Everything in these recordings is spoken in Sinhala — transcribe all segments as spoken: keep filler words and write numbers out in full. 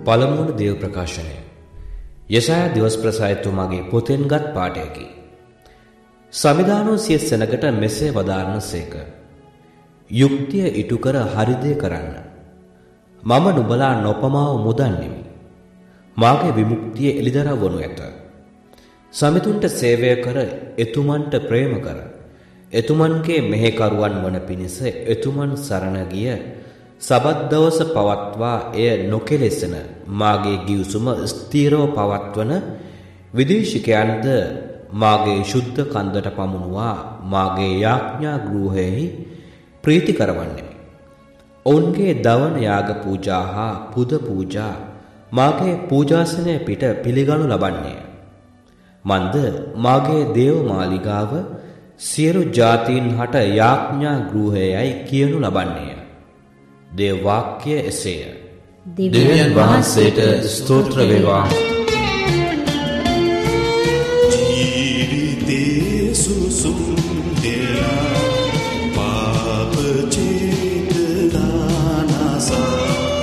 පළමුවන දේව ප්‍රකාශනය යසායා දිවස් ප්‍රසායතුමාගේ පොතෙන්ගත් පාඩයකි. සමිදානෝ සිය සෙනගට මෙසේ වදාරන සේක. යුක්තිය ඉටු කර හරිදේ කරන්න. මම නුඹලා නොපමාව මුදන්නෙමි. මාගේ විමුක්තිය එළිදරව් වනු ඇත. සමිතුන්ට සේවය කර එතුමන්ට ප්‍රේම කර. එතුමන්ගේ මෙහෙකරුවන් වන පිණිස එතුමන් සරණ ගිය සබත් දවස පවත්වා එය නොකෙලෙසන මාගේ ගිවිසුම ස්ථීරව පවත්වන විදේශිකයන්ද මාගේ ශුද්ධ කන්දට පමුණුවා මාගේ යාඥා ගෘහයෙහි ප්‍රීති කරවන්නෙමි. ඔවුන්ගේ දවන යාග පූජා හා පුද පූජා මාගේ පූජාසනය පිට පිළිගනු ලබන්නේය. මන්ද මාගේ දේව මාලිගාව සියලු ජාතීන් හට යාඥා ගෘහයයි කියනු ලබන්නේය. දේව වාක්‍ය එසේය. දෙවියන් වහන්සේට ස්තෝත්‍ර වේවා. ජීවිතේ සුසුම් දෙලා පාප චේතනානසා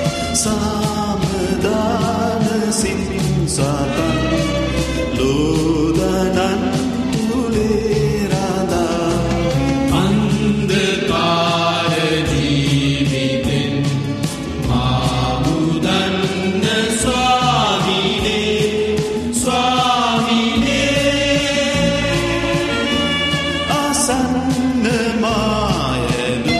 සාමදාන සින්සතන් ලෝදනන් තුලේරදා අන්ධකාර ජීවිතෙන් මාමුදන්න ස්වාමිනේ ස්වාමිනේ ආසන්න මායදු.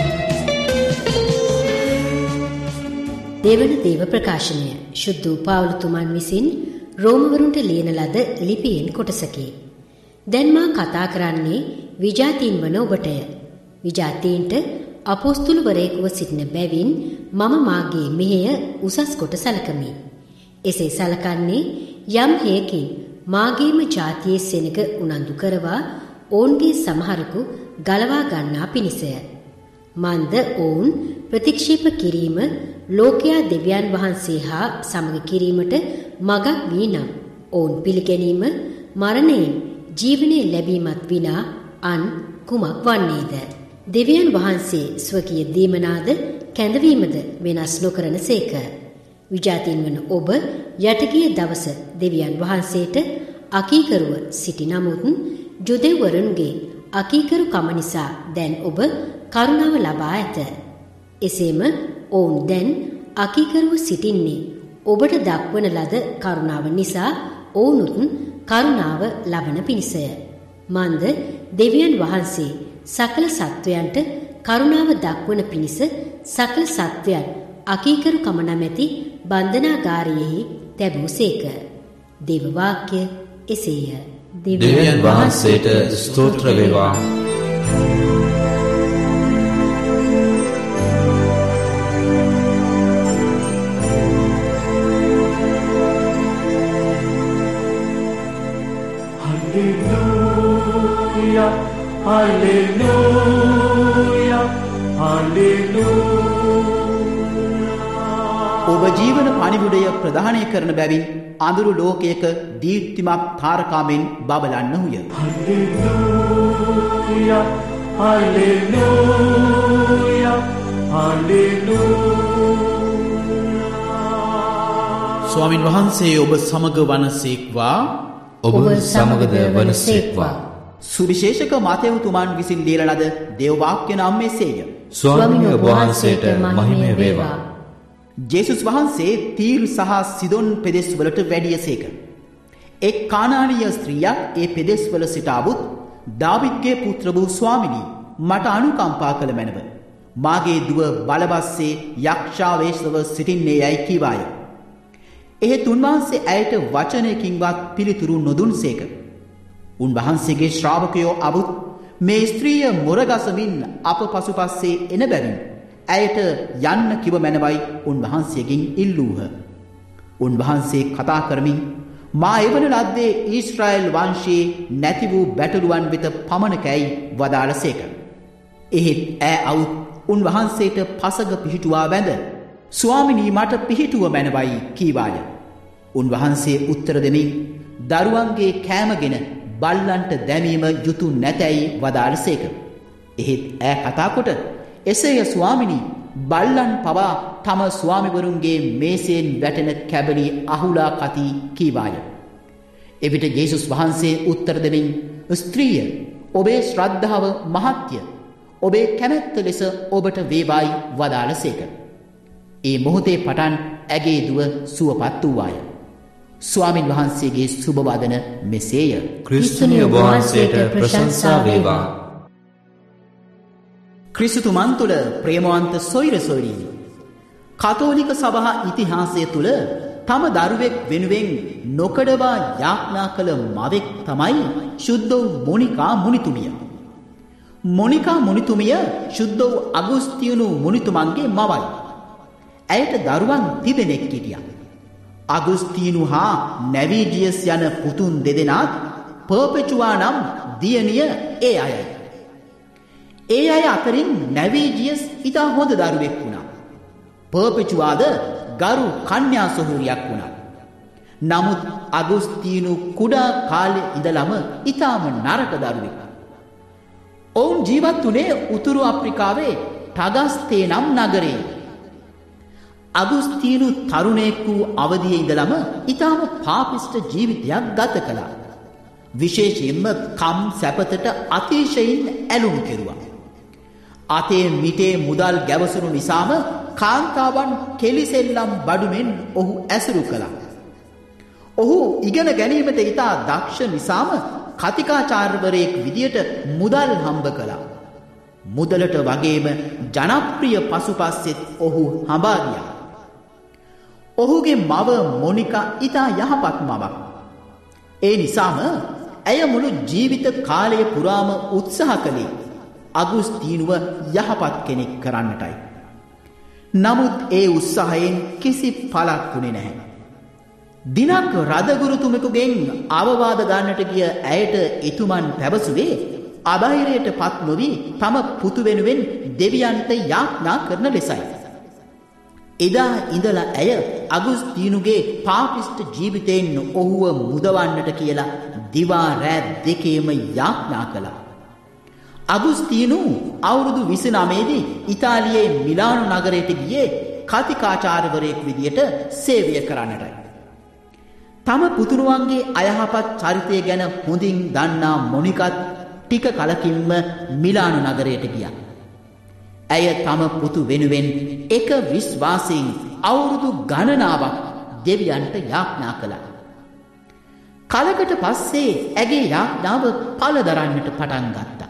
දෙවන දේව ප්‍රකාශනය ශුද්ධ පාවුලතුමන් විසින් රෝමවරුන්ට ලියන ලද ලිපියෙන් කොටසකි. දැන් මා කතා කරන්නේ විජාතීන් වන ඔබටය. විජාතීන්ට අපොස්තුලවරයෙකුව සිටින බැවින් මම මාගේ මෙහෙය උසස් කොට සලකමි. එසේ සලකන්නේ යම් හේකින් මාගේම ජාතියේ සෙනග උනන්දු කරවා ඔවුන්ගේ සමහරකු ගලවා ගන්නා පිණිසය. මන්ද ඔවුන් ප්‍රතික්ෂේප කිරීම ලෝකයා දෙවියන් වහන්සේ හා සමග කිරීමට මගක් වී නම් ඔවුන් පිළිගැනීම මරණයෙන් ජීවනය ලැබීමත් විනා අන් කුමක් වන්නේද? දෙවියන් වහන්සේ ස්වකීය දීමනාද කැඳවීමද වෙනස් නොකරන සේක. විජාතීන් වන ඔබ යටගිය දවස දෙවියන් වහන්සේට අකීකරුව සිටි නමුත් ජුදෙව්වරුන්ගේ අකීකරු කම නිසා දැන් ඔබ කරුණාව ලබා ඇත. එසේම ඔවුන් දැන් අකීකරුව සිටින්නේ ඔබට දක්වන ලද කරුණාව නිසා ඔවුනුත් කරුණාව ලබන පිණිසය. මන්ද දෙවියන් වහන්සේ සකල සත්වයන්ට කරුණාව දක්වන පිණිස සකල සත්වයන් අකීකරු කම නැමැති බන්ධනාගාරයෙහි තැබූසේක. දේව වාක්‍ය එසේය. දෙවියන් වහන්සේට ස්තෝත්‍ර වේවා. Hallelujah, hallelujah, hallelujah. ඔබ ජීවන පණිවුඩය ප්‍රදානය කරන බැවින් අඳුරු ලෝකයක දීප්තිමත් තාරකාවෙන් බබලන්නහුය. Hallelujah, hallelujah, hallelujah. ස්වාමින් වහන්සේ ඔබ සමග වනසේක්වා. ඔබ සමගද වනසේක්වා. සුවිශේෂක මතෙව්තුමන් විසින් ලියන ලද දේව වාක්‍ය නම් මෙසේය. ස්වාමීන් වහන්සේට මහිමය වේවා. ජේසුස් වහන්සේ තීර් සහ සිදොන් පෙදෙස් වලට වැඩියසේක. එක් කානානීය ස්ත්‍රියක් ඒ පෙදෙස් වල සිටාවුත් දාවිද්ගේ පුත්‍ර වූ ස්වාමිනී මට අනුකම්පා කළ මැනව. මාගේ දුව බලවස්සේ යක්ෂාවේශව සිටින්නේ යයි කීවාය. එහෙත් උන්වහන්සේ ඇයට වචනයකින්වත් පිළිතුරු නොදුන්සේක. උන්වහන්සේගේ ශ්‍රාවකයෝ අබුත් මේ ස්ත්‍රිය මොරගසමින් අප පසුපස්සේ එන බැවින් ඇයට යන්න කිව මැනවයි උන්වහන්සේගෙන් ඉල්ලූහ. උන්වහන්සේ කතා කරමින් මා එවන ලද්දේ ඊශ්‍රායල් වංශයේ නැති වූ බැටළුවන් වෙත පමණකැයි වදාළසේක. එහෙත් ඈ අවුත් උන්වහන්සේට පසග පිහිටුවා වැඳ ස්වාමිනී මට පිහිටුව මැනවයි කීවාය. උන්වහන්සේ උත්තර දෙමින් දරුවන්ගේ කෑමගෙන බල්ලන්ට දැමීම යුතු නැතැයි වදාළසේක. එහෙත් ඈ කතා කොට එසේය ස්වාමිනී බල්ලන් පවා තම ස්වාමිවරුන්ගේ මේසයෙන් වැටෙන කැබලි අහුලා කති කීවාය. එවිට යේසුස් වහන්සේ උත්තර දෙමින් ස්ත්‍රිය ඔබේ ශ්‍රද්ධාව මහත්ය ඔබේ කැමැත්ත ලෙස ඔබට වේවායි වදාළසේක. ඒ මොහොතේ පටන් ඇගේ දුව සුවපත් වූවාය. ස්වාමින් වහන්සේගේ සුබ වදන මෙසේය. ක්‍රිස්තුනිය වහන්සේට ප්‍රශංසා වේවා. ක්‍රිස්තුමන් තුළ ප්‍රේමවන්ත සොයිර සොයිරී. කතෝලික සභා ඉතිහාසය තුළ තම දරුවෙක් වෙනුවෙන් නොකඩවා යාඥා කළ මවෙක් තමයි ශුද්ධ වූ මොනිකා මුනිතුමිය. මොනිකා මුනිතුමිය ශුද්ධ වූ අගුස්තියනු මුනිතුමන්ගේ මවයි. ඇයට දරුවන් තිදෙනෙක් හිටියා. අගුස්තීනු හා නැවීජියස් යන පුතුන් දෙදෙනාත් පර්පෙචුවා නම් දියණිය ඒ අයයි. ඒ අය අතරින් නැවීජියස් ඉතා හොඳ දරුවෙක් වුණා. පර්පෙචුවාද ගරු කන්‍යා සොහොරියක් වුණා. නමුත් අගුස්තීනු කුඩා කාලේ ඉඳලම ඉතාම නරක දරුවෙක්. ඔවුන් ජීවත් වුණේ උතුරු අප්‍රිකාවේ ටගස්තේ නම් නගරේ. අගුස්තීනු තරුණයෙක් වූ අවදියේ ඉඳලම ඉතාම පාපිෂ්ඨ ජීවිතයක් ගත කළා. විශේෂයෙන්ම කම් සැපතට අතිශයින් ඇලුම් කෙරුවා. අතේ මිටේ මුදල් ගැවසුණු නිසාම කාන්තාවන් කෙලිසෙල්ලම් බඩුමෙන් ඔහු ඇසුරු කළා. ඔහු ඉගෙන ගැනීමට ඉතා දක්ෂ නිසාම කතිකාචාර්යවරයෙක් විදියට මුදල් හම්බ කළා. මුදලට වගේම ජනප්‍රිය පසුපස්සෙත් ඔහු හඹා ගියා. ඔහුගේ මව මොනිකා ඉතා යහපත් මවක්. ඒ නිසාම ඇය මුළු ජීවිත කාලය පුරාම උත්සාහ කළේ අගුස්තීනුව යහපත් කෙනෙක් කරන්නටයි. නමුත් ඒ උත්සාහයෙන් කිසි පළක් වුණේ නැහැ. දිනක් රදගුරුතුමෙකුගෙන් අවවාද ගන්නට ගිය ඇයට එතුමන් පැවසුවේ අබෛරයට පත් නොවී තම පුතු වෙනුවෙන් දෙවියන්ට යාඥා කරන ලෙසයි. එදා ඉඳලා ඇය අගුස්තීනුගේ පාපිෂ්ඨ ජීවිතයෙන් ඔහුව මුදවන්නට කියලා දිවා රෑ දෙකේම යාඥා කළා. අගුස්තීනු අවුරුදු විසිනමයේදී ඉතාලියේ මිලානු නගරයට ගියේ කතිකාචාර්යවරයෙක් විදියට සේවය කරන්නටයි. තම පුතුණුවන්ගේ අයහපත් චරිතය ගැන හොඳින් දන්නා මොනිකත් ටික කලකින්ම මිලානු නගරයට ගියා. ඇය තම පුතු වෙනුවෙන් එක විශ්වාසයෙන් අවුරුදු ගණනාවක් දෙවියන්ට යාඥා කළා. කලකට පස්සේ ඇගේ යාඥාව පළදරන්නට පටන් ගත්තා.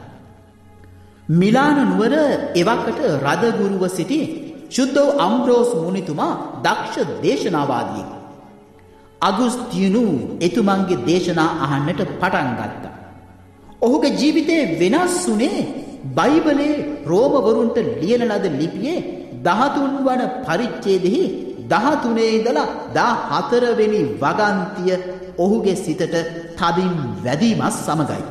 මිලාන නුවර එවකට රදගුරුව සිටි ශුද්ධ අම්බ්‍රෝස් මුනිතුමා දක්ෂ දේශනාවාදියෙක්. අගුස්තීනු එතුමන්ගේ දේශනා අහන්නට පටන් ගත්තා. ඔහුගේ ජීවිතේ වෙනස් වුණේ බයිබලයේ රෝමවරුන්ට ලියන ලද ලිපියේ දහතුන් වන පරිච්ඡේදෙහි දහතුනේ ඉඳලා දහහතර වෙනි වගන්තිය ඔහුගේ සිතට තදින් වැදීමත් සමගයි.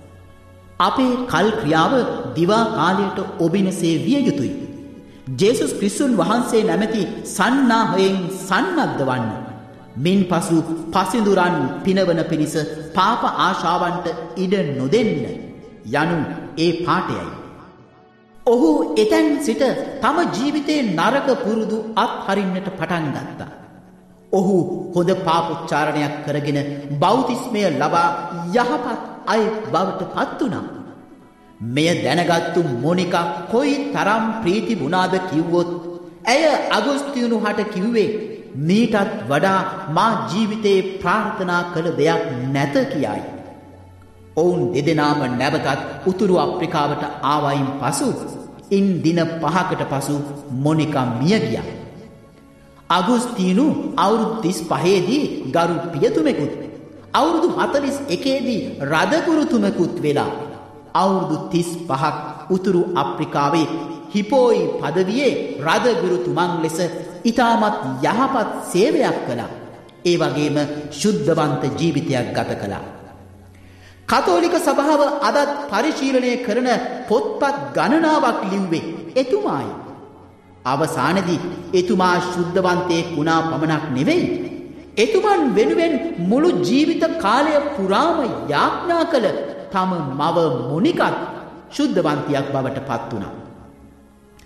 අපේ කල් ක්‍රියාව දිවා කාලයට ඔබිනසේ විය යුතුයි. ජේසුස් ක්‍රිස්තුන් වහන්සේ නැමැති සන්නාහයෙන් සන්නද්ධ වන්න. මින් පසු පසිඳුරන් පිනවන පිණිස පාප ආශාවන්ට ඉඩ නොදෙන්න යනු ඒ පාඨයයි. ඔහු එතැන් සිට තම ජීවිතයේ නරක පුරුදු අත්හරින්නට පටන් ගත්තා. ඔහු හොඳ පාපොච්චාරණයක් කරගෙන බෞතිස්මය ලබා යහපත් අය බවට පත් වුණා. මෙය දැනගත්තු මොනිකා කොයි තරම් ප්‍රීති වුණාද කිව්වොත් ඇය අගුස්තීනු හට කිව්වේ මීටත් වඩා මා ජීවිතේ ප්‍රාර්ථනා කළ දෙයක් නැත කියයි. ඔවුන් දෙදෙනාම නැවතත් උතුරු අප්‍රිකාවට ආවයින් පසු ඉන් දින පහකට පසු මොනිකා මිය ගියා. අගුස්තීනු අවුරුදු තිස් පහේදී ගරු පියතුමෙකුත් අවුරුදු හතළිස් එකේදී රදගුරුතුමෙකුත් වෙලා අවුරුදු තිස් පහක් උතුරු අප්‍රිකාවේ හිපෝයි පදවියේ රදගුරුතුමන් ලෙස ඉතාමත් යහපත් සේවයක් කළා. ඒ වගේම ශුද්ධවන්ත ජීවිතයක් ගත කළා. කතෝලික සභාව අදත් පරිශීලනය කරන පොත්පත් ගණනාවක් ලිව්වේ එතුමායි. අවසානයේදී එතුමා ශුද්ධවන්තයෙක් වුණා පමණක් නෙවෙයි, එතුමන් වෙනුවෙන් මුළු ජීවිත කාලය පුරාම යාඥා කළ තම මව මොනිකත් ශුද්ධවන්තියක් බවට පත් වුණා.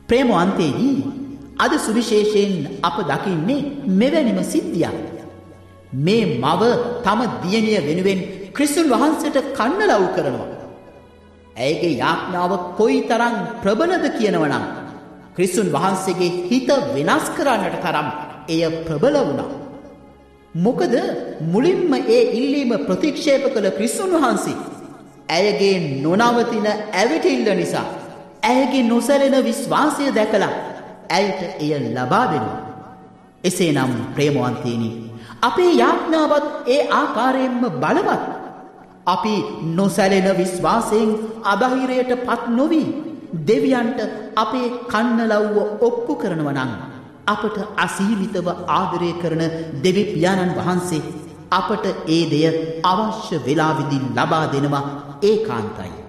ප්‍රේමවන්තේනි, අද සුවිශේෂයෙන් අප දකින්නේ මෙවැනිම සිද්ධියක්. මේ මව තම දියණිය වෙනුවෙන් ක්‍රිස්තුන් වහන්සේට කන්නලව් කරනවා. ඇයගේ යාඥාව කොයිතරම් ප්‍රබලද කියනවනම් ක්‍රිස්තුන් වහන්සේගේ හිත වෙනස් කරන්නට තරම් එය ප්‍රබල වුණා. මොකද මුලින්ම ඒ ඉල්ලීම ප්‍රතික්ෂේප කළ ක්‍රිස්තුන් වහන්සේ ඇයගේ නොනවතින ඇවිටිල්ල නිසා ඇයගේ නොසැලෙන විශ්වාසය දැකලා ඇයට එය ලබා දෙනවා. එසේනම් ප්‍රේමවන්තේනි, අපේ යාඥාවත් ඒ ආකාරයෙන්ම බලවත්. අපි නොසැලෙන විශ්වාසයෙන් අධෛර්යයට පත් නොවි දෙවියන්ට අපේ කන්නලව්ව ඔප්පු කරනවා නම් අපට අසීමිතව ආදරය කරන දෙවි පියාණන් වහන්සේ අපට ඒ දෙය අවශ්‍ය වේලාවෙදී ලබා දෙනවා ඒකාන්තයි.